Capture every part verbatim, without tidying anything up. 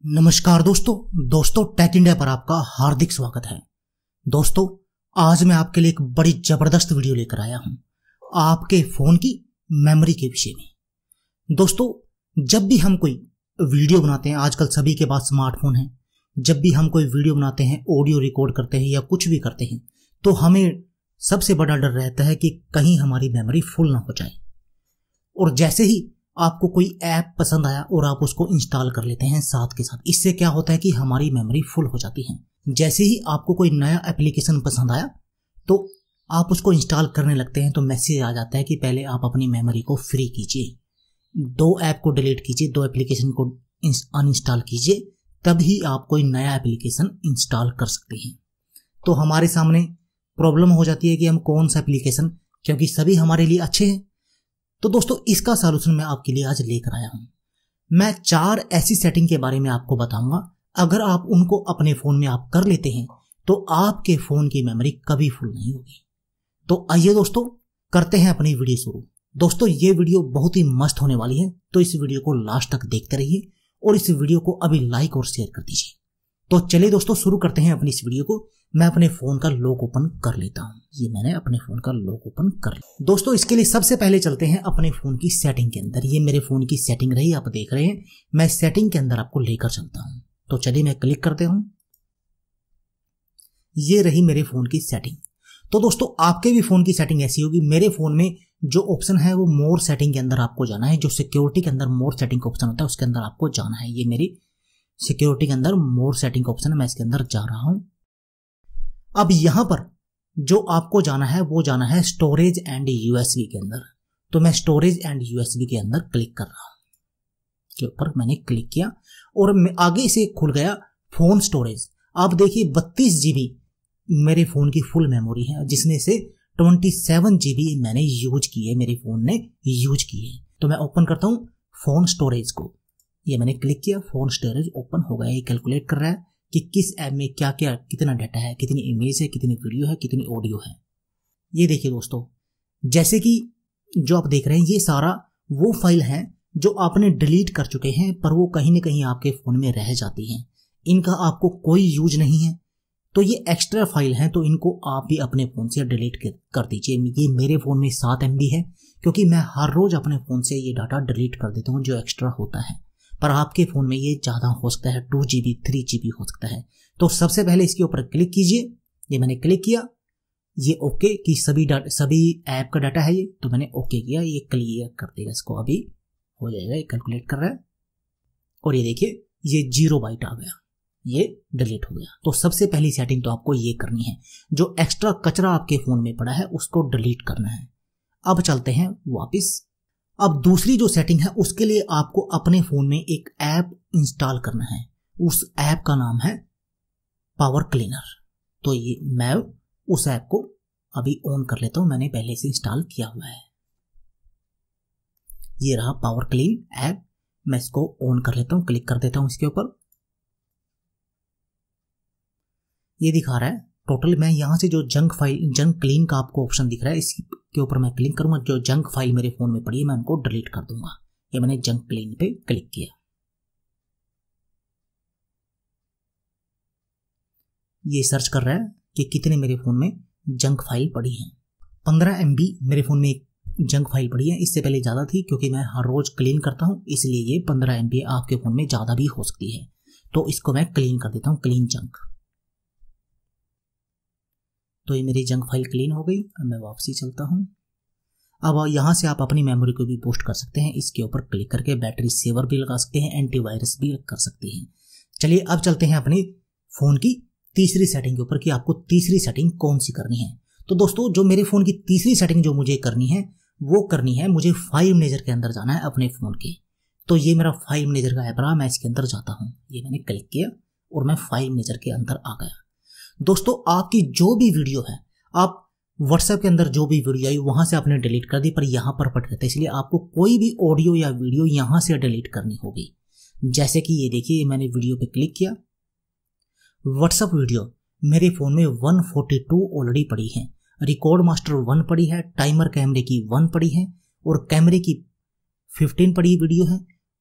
नमस्कार दोस्तों दोस्तों टेक इंडिया पर आपका हार्दिक स्वागत है। दोस्तों आज मैं आपके लिए एक बड़ी जबरदस्त वीडियो लेकर आया हूं आपके फोन की मेमोरी के विषय में। दोस्तों जब भी हम कोई वीडियो बनाते हैं, आजकल सभी के पास स्मार्टफोन है, जब भी हम कोई वीडियो बनाते हैं, ऑडियो रिकॉर्ड करते हैं या कुछ भी करते हैं, तो हमें सबसे बड़ा डर रहता है कि कहीं हमारी मेमोरी फुल ना हो जाए। और जैसे ही आपको कोई ऐप पसंद आया और आप उसको इंस्टॉल कर लेते हैं साथ के साथ, इससे क्या होता है कि हमारी मेमोरी फुल हो जाती है। जैसे ही आपको कोई नया एप्लीकेशन पसंद आया तो आप उसको इंस्टॉल करने लगते हैं तो मैसेज आ जाता है कि पहले आप अपनी मेमोरी को फ्री कीजिए, दो ऐप को डिलीट कीजिए, दो एप्लीकेशन को अनइंस्टॉल कीजिए, तभी आप कोई नया एप्लीकेशन इंस्टॉल कर सकते हैं। तो हमारे सामने प्रॉब्लम हो जाती है कि हम कौन सा एप्लीकेशन, क्योंकि सभी हमारे लिए अच्छे हैं। तो दोस्तों इसका सॉल्यूशन मैं आपके लिए आज लेकर आया हूं। मैं चार ऐसी सेटिंग के बारे में आपको बताऊंगा, अगर आप उनको अपने फोन में आप कर लेते हैं तो आपके फोन की मेमोरी कभी फुल नहीं होगी। तो आइए दोस्तों करते हैं अपनी वीडियो शुरू। दोस्तों ये वीडियो बहुत ही मस्त होने वाली है, तो इस वीडियो को लास्ट तक देखते रहिए और इस वीडियो को अभी लाइक और शेयर कर दीजिए। तो चलिए दोस्तों शुरू करते हैं अपनी इस वीडियो को। मैं अपने फोन का लॉक ओपन कर लेता हूं। ये मैंने अपने फोन का लॉक ओपन कर लिया। दोस्तों इसके लिए सबसे पहले चलते हैं अपने फोन की सेटिंग के अंदर। ये मेरे फोन की सेटिंग रही, आप देख रहे हैं। मैं सेटिंग के अंदर आपको लेकर चलता हूं। तो चलिए मैं क्लिक करते हूं। ये रही मेरे फोन की सेटिंग। तो दोस्तों आपके भी फोन की सेटिंग ऐसी होगी। मेरे फोन में जो ऑप्शन है वो मोर सेटिंग के अंदर आपको जाना है। जो सिक्योरिटी के अंदर मोर सेटिंग का ऑप्शन होता है उसके अंदर आपको जाना है। ये मेरी सिक्योरिटी के अंदर मोर सेटिंग का ऑप्शन है, मैं इसके अंदर जा रहा हूं। अब यहां पर जो आपको जाना है वो जाना है स्टोरेज एंड यूएसबी के अंदर। तो मैं स्टोरेज एंड यूएसबी के अंदर क्लिक कर रहा हूं। के ऊपर मैंने क्लिक किया और आगे से खुल गया फोन स्टोरेज। आप देखिए बत्तीस जीबी मेरे फोन की फुल मेमोरी है, जिसमें से सत्ताईस जीबी मैंने यूज की है, मेरे फोन ने यूज की है। तो मैं ओपन करता हूं फोन स्टोरेज को। ये मैंने क्लिक किया, फोन स्टोरेज ओपन हो गया। ये कैलकुलेट कर रहा है कि किस ऐप में क्या क्या, कितना डाटा है, कितनी इमेज है, कितनी वीडियो है, कितनी ऑडियो है। ये देखिए दोस्तों, जैसे कि जो आप देख रहे हैं ये सारा वो फाइल है जो आपने डिलीट कर चुके हैं, पर वो कहीं ना कहीं आपके फोन में रह जाती हैं। इनका आपको कोई यूज नहीं है, तो ये एक्स्ट्रा फाइल है, तो इनको आप भी अपने फोन से डिलीट कर दीजिए। ये मेरे फोन में सात एम बी है, क्योंकि मैं हर रोज अपने फोन से ये डाटा डिलीट कर देता हूँ जो एक्स्ट्रा होता है। पर आपके फोन में ये ज्यादा हो सकता है, टू जीबी थ्री जीबी हो सकता है। तो सबसे पहले इसके ऊपर क्लिक कीजिए। ये मैंने क्लिक किया, ये ओके कि सभी डाटा, सभी ऐप का डाटा है ये, तो मैंने ओके किया। ये क्लियर कर देगा इसको, अभी हो जाएगा। ये कैलकुलेट कर रहा है और ये देखिए ये जीरो बाइट आ गया, ये डिलीट हो गया। तो सबसे पहली सेटिंग तो आपको ये करनी है, जो एक्स्ट्रा कचरा आपके फोन में पड़ा है उसको डिलीट करना है। अब चलते हैं वापिस। अब दूसरी जो सेटिंग है उसके लिए आपको अपने फोन में एक ऐप इंस्टॉल करना है। उस ऐप का नाम है पावर क्लीनर। तो ये मैं उस ऐप को अभी ऑन कर लेता हूं, मैंने पहले से इंस्टॉल किया हुआ है। ये रहा पावर क्लीन ऐप, मैं इसको ऑन कर लेता हूं, क्लिक कर देता हूं इसके ऊपर। ये दिखा रहा है टोटल। मैं यहां से जो जंक फाइल, जंक क्लीन का आपको ऑप्शन दिख रहा है, इसके ऊपर मैं क्लिक करूंगा। जो जंक फाइल मेरे फोन में पड़ी है मैं उनको डिलीट कर दूंगा। ये मैंने जंक क्लीन पे क्लिक किया। ये सर्च कर रहा है कि कितने मेरे फोन में जंक फाइल पड़ी है। पंद्रह एम बी मेरे फोन में जंक फाइल पड़ी है। इससे पहले ज्यादा थी, क्योंकि मैं हर रोज क्लीन करता हूं, इसलिए ये पंद्रह एम बी आपके फोन में ज्यादा भी हो सकती है। तो इसको मैं क्लीन कर देता हूं, क्लीन जंक। तो ये मेरी जंक फाइल क्लीन हो गई। अब मैं वापसी चलता हूं। अब यहां से आप अपनी मेमोरी को भी बूस्ट कर सकते हैं। इसके ऊपर क्लिक करके बैटरी सेवर भी लगा सकते हैं, एंटीवायरस भी कर सकते हैं। चलिए अब चलते हैं अपने फोन की तीसरी सेटिंग के ऊपर कि आपको तीसरी सेटिंग कौन सी करनी है। तो दोस्तों जो मेरे फोन की तीसरी सेटिंग जो मुझे करनी है वो करनी है, मुझे फाइल मैनेजर के अंदर जाना है अपने फोन के। तो ये मेरा फाइल मैनेजर का ऐप रहा, मैं इसके अंदर जाता हूं। ये मैंने क्लिक किया और मैं फाइल मैनेजर के अंदर आ गया। दोस्तों आपकी जो भी वीडियो है, आप व्हाट्सएप के अंदर जो भी वीडियो आई वहां से आपने डिलीट कर दी, पर यहां पर पड़ रहता है, इसलिए आपको कोई भी ऑडियो या वीडियो यहां से डिलीट करनी होगी। जैसे कि ये देखिए मैंने वीडियो पे क्लिक किया, व्हाट्सएप वीडियो मेरे फोन में एक सौ बयालीस ऑलरेडी पड़ी है, रिकॉर्ड मास्टर वन पड़ी है, टाइमर कैमरे की वन पड़ी है और कैमरे की पंद्रह पड़ी वीडियो है।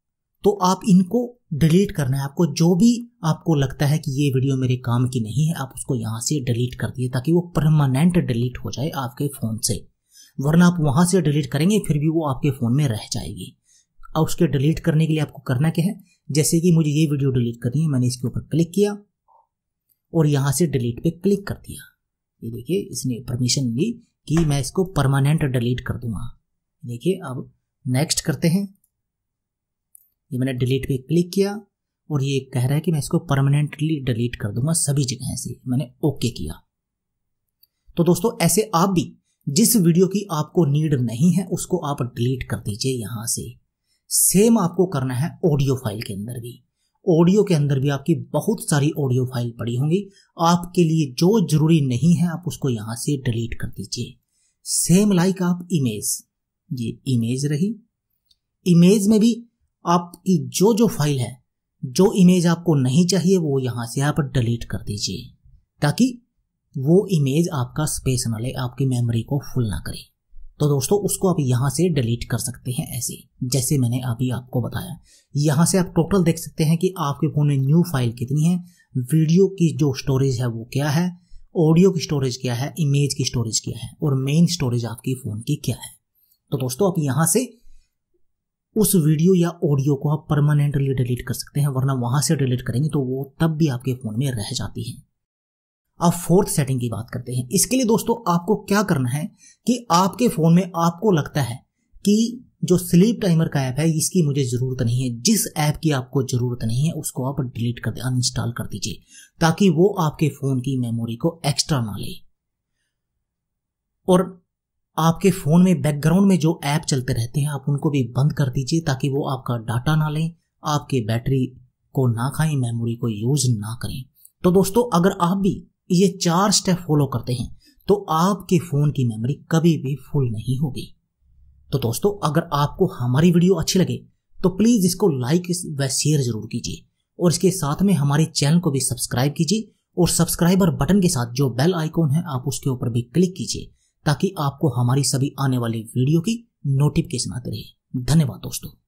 तो आप इनको डिलीट करना है। आपको जो भी आपको लगता है कि ये वीडियो मेरे काम की नहीं है, आप उसको यहाँ से डिलीट कर दिए ताकि वो परमानेंट डिलीट हो जाए आपके फ़ोन से। वरना आप वहाँ से डिलीट करेंगे फिर भी वो आपके फ़ोन में रह जाएगी। अब उसके डिलीट करने के लिए आपको करना क्या है, जैसे कि मुझे ये वीडियो डिलीट करनी है, मैंने इसके ऊपर क्लिक किया और यहाँ से डिलीट पे क्लिक कर दिया। ये देखिए इसने परमिशन दी कि मैं इसको परमानेंट डिलीट कर दूंगा। देखिए अब नेक्स्ट करते हैं। ये मैंने डिलीट पे क्लिक किया और ये कह रहा है कि मैं इसको परमानेंटली डिलीट कर दूंगा सभी जगह से। मैंने ओके किया। तो दोस्तों ऐसे आप भी जिस वीडियो की आपको नीड नहीं है उसको आप डिलीट कर दीजिए यहाँ से। सेम आपको करना है ऑडियो फाइल के अंदर भी। ऑडियो के अंदर भी आपकी बहुत सारी ऑडियो फाइल पड़ी होंगी, आपके लिए जो जरूरी नहीं है आप उसको यहाँ से डिलीट कर दीजिए। सेम लाइक आप इमेज, ये इमेज रही, इमेज में भी आपकी जो जो फाइल है, जो इमेज आपको नहीं चाहिए वो यहाँ से आप डिलीट कर दीजिए ताकि वो इमेज आपका स्पेस ना ले, आपकी मेमोरी को फुल ना करे। तो दोस्तों उसको आप यहाँ से डिलीट कर सकते हैं ऐसे जैसे मैंने अभी आपको बताया। यहाँ से आप टोटल देख सकते हैं कि आपके फ़ोन में न्यू फाइल कितनी है, वीडियो की जो स्टोरेज है वो क्या है, ऑडियो की स्टोरेज क्या है, इमेज की स्टोरेज क्या है और मेन स्टोरेज आपकी फ़ोन की क्या है। तो दोस्तों आप यहाँ से उस वीडियो या ऑडियो को आप परमानेंटली डिलीट कर सकते हैं, वरना वहाँ से डिलीट करेंगे तो वो तब भी आपके फ़ोन में रह जाती है। अब फोर्थ सेटिंग की बात करते हैं। इसके लिए दोस्तों आपको क्या करना है कि आपके फ़ोन में आपको लगता है कि जो स्लीप टाइमर का ऐप है इसकी मुझे ज़रूरत नहीं है, जिस ऐप की आपको ज़रूरत नहीं है उसको आप डिलीट कर दे, अनइंस्टॉल कर दीजिए ताकि वो आपके फ़ोन की मेमोरी को एक्स्ट्रा ना ले। और आपके फ़ोन में बैकग्राउंड में जो ऐप चलते रहते हैं आप उनको भी बंद कर दीजिए ताकि वो आपका डाटा ना लें, आपके बैटरी को ना खाएं, मेमोरी को यूज़ ना करें। तो दोस्तों अगर आप भी ये चार स्टेप फॉलो करते हैं तो आपके फ़ोन की मेमोरी कभी भी फुल नहीं होगी। तो दोस्तों अगर आपको हमारी वीडियो अच्छी लगे तो प्लीज़ इसको लाइक व शेयर जरूर कीजिए और इसके साथ में हमारे चैनल को भी सब्सक्राइब कीजिए और सब्सक्राइबर बटन के साथ जो बेल आइकॉन है आप उसके ऊपर भी क्लिक कीजिए ताकि आपको हमारी सभी आने वाली वीडियो की नोटिफिकेशन आती रहे। धन्यवाद दोस्तों।